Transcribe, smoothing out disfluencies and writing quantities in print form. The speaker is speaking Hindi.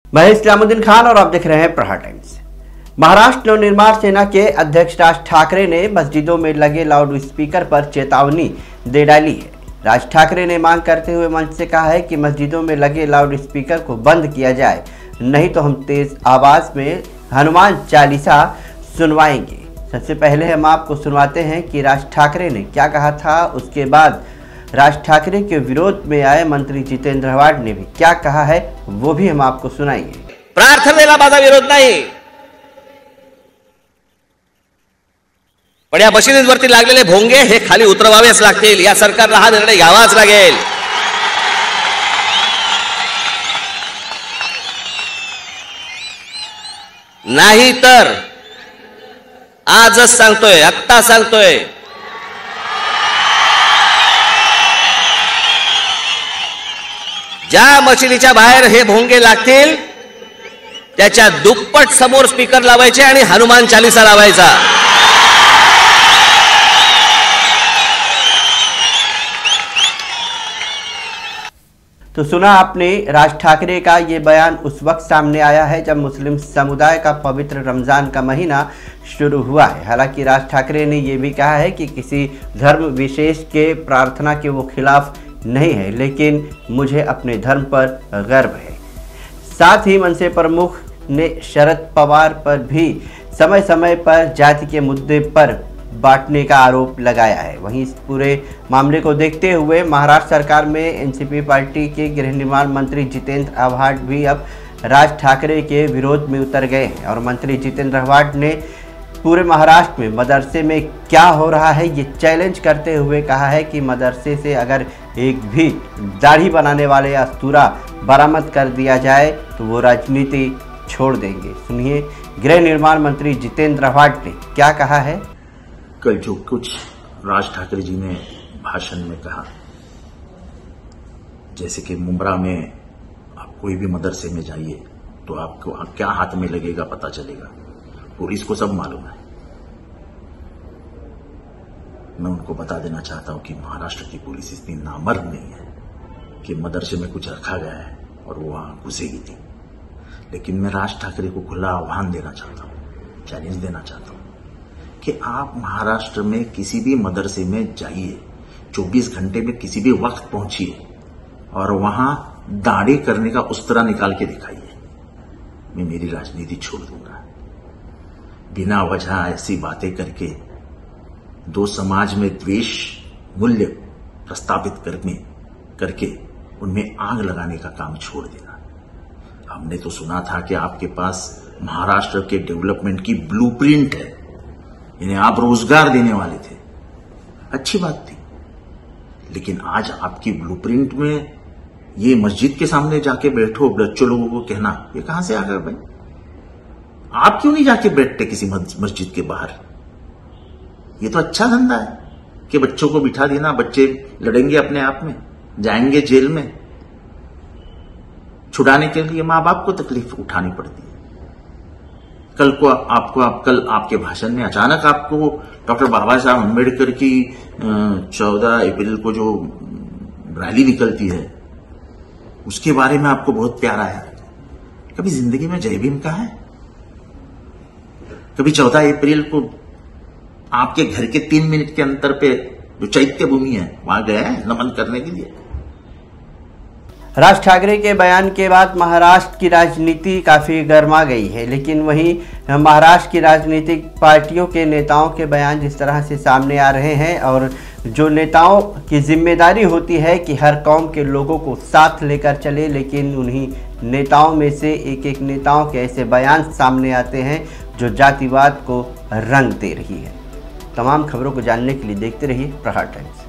मैं इस्लामुद्दीन खान और आप देख रहे हैं प्रहार टाइम्स। महाराष्ट्र नवनिर्माण सेना के अध्यक्ष राज ठाकरे ने मस्जिदों में लगे लाउड स्पीकर पर चेतावनी दे डाली है। राज ठाकरे ने मांग करते हुए मंच से कहा है कि मस्जिदों में लगे लाउड स्पीकर को बंद किया जाए, नहीं तो हम तेज आवाज में हनुमान चालीसा सुनवाएंगे। सबसे पहले हम आपको सुनवाते हैं कि राज ठाकरे ने क्या कहा था, उसके बाद राज ठाकरे के विरोध में आए मंत्री जितेंद्र आव्हाड ने भी क्या कहा है वो भी हम आपको सुनाएंगे। प्रार्थनेला माझा विरोध नाही, पण या मशिदींवरती लागलेले भोंगे हे खाली उतरवावेच लागतील। या सरकारला हा निर्णय घ्यावाच लागेल। नाही तर आजच सांगतोय, आत्ता सांगतोय, ज्या मशिदीच्या बाहेर हे भोंगे लागतील त्याच्या दुप्पट समोर स्पीकर लावायचे आणि हनुमान चालीसा लावायचा। तो सुना आपने राज ठाकरे का ये बयान उस वक्त सामने आया है जब मुस्लिम समुदाय का पवित्र रमज़ान का महीना शुरू हुआ है। हालांकि राज ठाकरे ने ये भी कहा है कि किसी धर्म विशेष के प्रार्थना के वो खिलाफ नहीं है, लेकिन मुझे अपने धर्म पर गर्व है। साथ ही मनसे प्रमुख ने शरद पवार पर भी समय समय पर जाति के मुद्दे पर बांटने का आरोप लगाया है। वहीं इस पूरे मामले को देखते हुए महाराष्ट्र सरकार में एनसीपी पार्टी के गृह निर्माण मंत्री जितेंद्र आव्हाड भी अब राज ठाकरे के विरोध में उतर गए हैं और मंत्री जितेंद्र आव्हाड ने पूरे महाराष्ट्र में मदरसे में क्या हो रहा है ये चैलेंज करते हुए कहा है कि मदरसे से अगर एक भी दाढ़ी बनाने वाले अस्तूरा बरामद कर दिया जाए तो वो राजनीति छोड़ देंगे। सुनिए गृह निर्माण मंत्री जितेंद्र आव्हाड ने क्या कहा है। कल जो कुछ राज ठाकरे जी ने भाषण में कहा, जैसे कि मुंब्रा में आप कोई भी मदरसे में जाइए तो आपको क्या हाथ में लगेगा पता चलेगा, पुलिस को सब मालूम है। मैं उनको बता देना चाहता हूं कि महाराष्ट्र की पुलिस इतनी नामर्द नहीं है कि मदरसे में कुछ रखा गया है और वो वहां घुसेगी थी। लेकिन मैं राज ठाकरे को खुला आह्वान देना चाहता हूं, चैलेंज देना चाहता हूं कि आप महाराष्ट्र में किसी भी मदरसे में जाइए, 24 घंटे में किसी भी वक्त पहुंचिए और वहां दाढ़ी करने का उस्तरा निकाल के दिखाइए। मैं मेरी राजनीति छोड़ दूंगा। बिना वजह ऐसी बातें करके दो समाज में द्वेष मूल्य प्रस्तावित करके उनमें आग लगाने का काम छोड़ देना। हमने तो सुना था कि आपके पास महाराष्ट्र के डेवलपमेंट की ब्लूप्रिंट है, इन्हें आप रोजगार देने वाले थे, अच्छी बात थी। लेकिन आज आपकी ब्लूप्रिंट में ये मस्जिद के सामने जाके बैठो, बच्चों लोगों को कहना, ये कहां से आ गया भाई? आप क्यों नहीं जाके बैठते किसी मस्जिद के बाहर? ये तो अच्छा धंधा है कि बच्चों को बिठा देना, बच्चे लड़ेंगे अपने आप में, जाएंगे जेल में, छुड़ाने के लिए मां बाप को तकलीफ उठानी पड़ती है। कल आपके भाषण में अचानक आपको डॉक्टर बाबा साहब अम्बेडकर की 14 अप्रैल को जो रैली निकलती है उसके बारे में आपको बहुत प्यार आया। कभी जिंदगी में जय भीम कहा है? कभी 14 अप्रैल को आपके घर के 3 मिनट के अंतर पे जो चैत्य भूमि है वहां गया है नमन करने के लिए? राज ठाकरे के बयान के बाद महाराष्ट्र की राजनीति काफ़ी गर्मा गई है, लेकिन वहीं महाराष्ट्र की राजनीतिक पार्टियों के नेताओं के बयान जिस तरह से सामने आ रहे हैं और जो नेताओं की जिम्मेदारी होती है कि हर कौम के लोगों को साथ लेकर चले, लेकिन उन्हीं नेताओं में से एक नेताओं के ऐसे बयान सामने आते हैं जो जातिवाद को रंग दे रही है। तमाम खबरों को जानने के लिए देखते रहिए प्रहार टाइम्स।